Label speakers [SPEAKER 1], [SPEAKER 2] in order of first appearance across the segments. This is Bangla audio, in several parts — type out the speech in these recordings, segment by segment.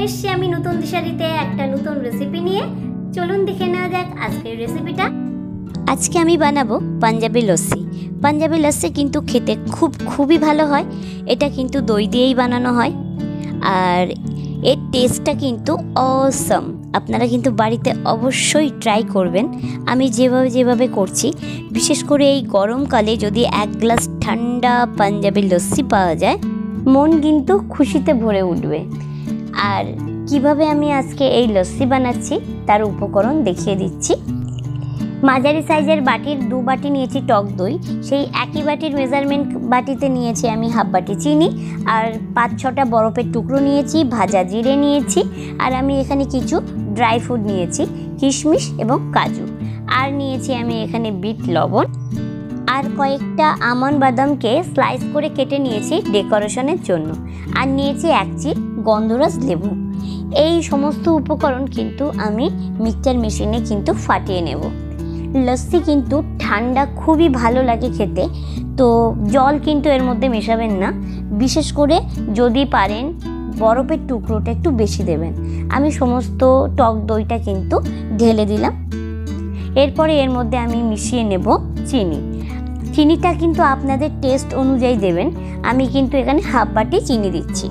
[SPEAKER 1] এসেছি আমি নতুন দিশারিতে একটা নতুন রেসিপি নিয়ে। চলুন দেখে নেওয়া যাক আজকের রেসিপিটা। আজকে আমি বানাবো পাঞ্জাবি লস্যি। পাঞ্জাবি লস্যি কিন্তু খেতে খুবই ভালো হয়। এটা কিন্তু দই দিয়েই বানানো হয় আর এর টেস্টটা কিন্তু অসম। আপনারা কিন্তু বাড়িতে অবশ্যই ট্রাই করবেন। আমি যেভাবে করছি, বিশেষ করে এই গরমকালে যদি এক গ্লাস ঠান্ডা পাঞ্জাবি লস্যি পাওয়া যায়, মন কিন্তু খুশিতে ভরে উঠবে। আর কিভাবে আমি আজকে এই লস্যি বানাচ্ছি তার উপকরণ দেখিয়ে দিচ্ছি। মাঝারি সাইজের বাটির 2 বাটি নিয়েছি টক দই। সেই একই বাটির মেজারমেন্ট বাটিতে নিয়েছি আমি হাফ বাটি চিনি আর 5-6টা বরফের টুকরো নিয়েছি, ভাজা জিরে নিয়েছি আর আমি এখানে কিছু ড্রাই ফ্রুট নিয়েছি, কিশমিশ এবং কাজু। আর নিয়েছি আমি এখানে বিট লবণ আর কয়েকটা আমন্ড বাদামকে স্লাইস করে কেটে নিয়েছি ডেকোরেশনের জন্য। আর নিয়েছি 1 চিপ গন্ধরাজ লেবু। এই সমস্ত উপকরণ কিন্তু আমি মিক্সচার মেশিনে কিন্তু ফাটিয়ে নেব। লস্যি কিন্তু ঠান্ডা খুবই ভালো লাগে খেতে, তো জল কিন্তু এর মধ্যে মেশাবেন না। বিশেষ করে যদি পারেন বরফের টুকরোটা একটু বেশি দেবেন। আমি সমস্ত টক দইটা কিন্তু ঢেলে দিলাম। এরপরে এর মধ্যে আমি মিশিয়ে নেব চিনি। চিনিটা কিন্তু আপনাদের টেস্ট অনুযায়ী দেবেন। আমি কিন্তু এখানে হাফ বাটি চিনি দিচ্ছি।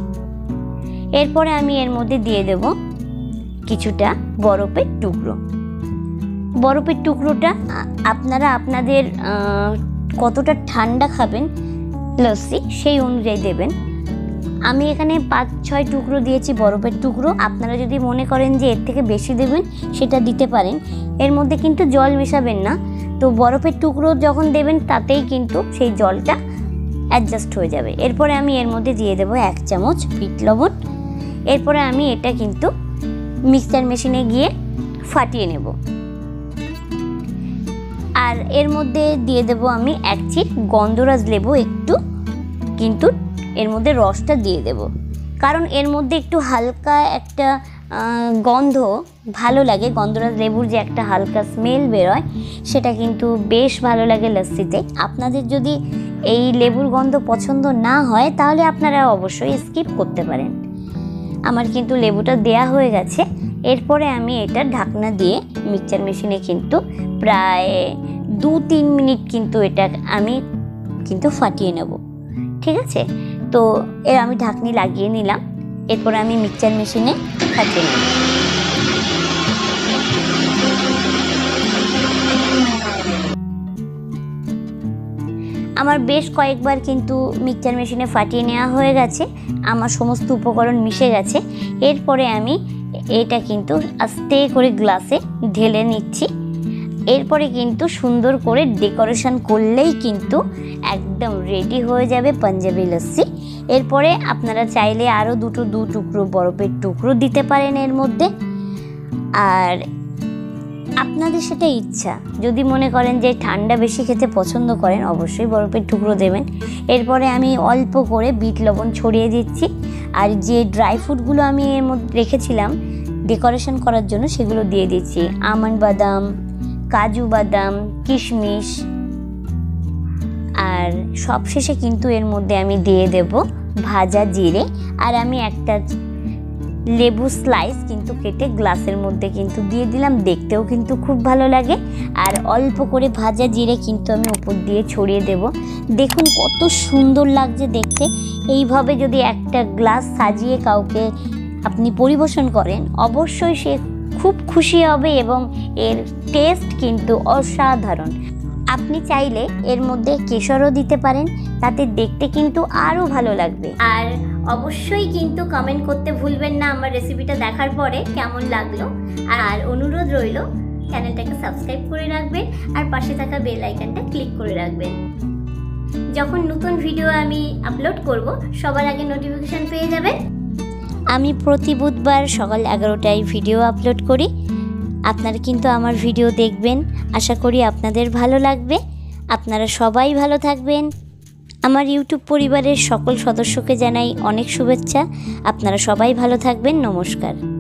[SPEAKER 1] এরপরে আমি এর মধ্যে দিয়ে দেব কিছুটা বরফের টুকরো। বরফের টুকরোটা আপনারা আপনাদের কতটা ঠান্ডা খাবেন লস্যি সেই অনুযায়ী দেবেন। আমি এখানে 5-6 টুকরো দিয়েছি বরফের টুকরো। আপনারা যদি মনে করেন যে এর থেকে বেশি দেবেন সেটা দিতে পারেন। এর মধ্যে কিন্তু জল মেশাবেন না। তো বরফের টুকরো যখন দেবেন তাতেই কিন্তু সেই জলটা অ্যাডজাস্ট হয়ে যাবে। এরপরে আমি এর মধ্যে দিয়ে দেব 1 চামচ বিট লবণ। এরপরে আমি এটা কিন্তু মিক্সচার মেশিনে গিয়ে ফাটিয়ে নেব। আর এর মধ্যে দিয়ে দেব আমি 1 চিপ গন্ধরাজ লেবু। একটু কিন্তু এর মধ্যে রসটা দিয়ে দেব, কারণ এর মধ্যে একটু হালকা একটা গন্ধ ভালো লাগে। গন্ধরাজ লেবুর যে একটা হালকা স্মেল বেরোয় সেটা কিন্তু বেশ ভালো লাগে লস্যিতে। আপনাদের যদি এই লেবুর গন্ধ পছন্দ না হয় তাহলে আপনারা অবশ্যই স্কিপ করতে পারেন। আমার কিন্তু লেবুটা দেয়া হয়ে গেছে। এরপরে আমি এটা ঢাকনা দিয়ে মিক্সচার মেশিনে কিন্তু প্রায় 2-3 মিনিট কিন্তু এটা আমি কিন্তু ফাটিয়ে নেব। ঠিক আছে, তো আমি ঢাকনি লাগিয়ে নিলাম। এরপরে আমি মিক্সচার মেশিনে ফাটিয়ে নেব। আমার বেশ কয়েকবার কিন্তু মিক্সচার মেশিনে ফাটিয়ে নেওয়া হয়ে গেছে। আমার সমস্ত উপকরণ মিশে গেছে। এরপরে আমি এটা কিন্তু আস্তে করে গ্লাসে ঢেলে নিচ্ছি। এরপরে কিন্তু সুন্দর করে ডেকোরেশন করলেই কিন্তু একদম রেডি হয়ে যাবে পাঞ্জাবি লস্যি। এরপরে আপনারা চাইলে আরও 2 টুকরো বরফের টুকরো দিতে পারেন এর মধ্যে। আর আপনাদের সেটা ইচ্ছা, যদি মনে করেন যে ঠান্ডা বেশি খেতে পছন্দ করেন অবশ্যই বরফের টুকরো দেবেন। এরপরে আমি অল্প করে বিট লবণ ছড়িয়ে দিচ্ছি। আর যে ড্রাই ফ্রুটগুলো আমি এর মধ্যে রেখেছিলাম ডেকোরেশন করার জন্য সেগুলো দিয়ে দিচ্ছি। আমন্ড বাদাম, কাজু বাদাম, কিশমিশ। আর সবশেষে কিন্তু এর মধ্যে আমি দিয়ে দেব ভাজা জিরে। আর আমি একটা লেবু স্লাইস কিন্তু কেটে গ্লাসের মধ্যে কিন্তু দিয়ে দিলাম। দেখতেও কিন্তু খুব ভালো লাগে। আর অল্প করে ভাজা জিরে কিন্তু আমি উপর দিয়ে ছড়িয়ে দেব। দেখুন কত সুন্দর লাগছে দেখতে। এইভাবে যদি একটা গ্লাস সাজিয়ে কাউকে আপনি পরিবেশন করেন অবশ্যই সে খুব খুশি হবে এবং এর টেস্ট কিন্তু অসাধারণ। আপনি চাইলে এর মধ্যে কেশরও দিতে পারেন, তাতে দেখতে কিন্তু আরও ভালো লাগবে। আর অবশ্যই কিন্তু কমেন্ট করতে ভুলবেন না আমার রেসিপিটা দেখার পরে কেমন লাগলো। আর অনুরোধ রইল চ্যানেলটাকে সাবস্ক্রাইব করে রাখবেন আর পাশে থাকা বেল আইকনটা ক্লিক করে রাখবেন। যখন নতুন ভিডিও আমি আপলোড করব সবার আগে নোটিফিকেশন পেয়ে যাবেন। আমি প্রতি বুধবার সকাল 11টায় ভিডিও আপলোড করি। আপনারা কিন্তু আমার ভিডিও দেখবেন। আশা করি আপনাদের ভালো লাগবে। আপনারা সবাই ভালো থাকবেন। আমার ইউটিউব পরিবারের সকল সদস্যকে জানাই অনেক শুভেচ্ছা। আপনারা সবাই ভালো থাকবেন। নমস্কার।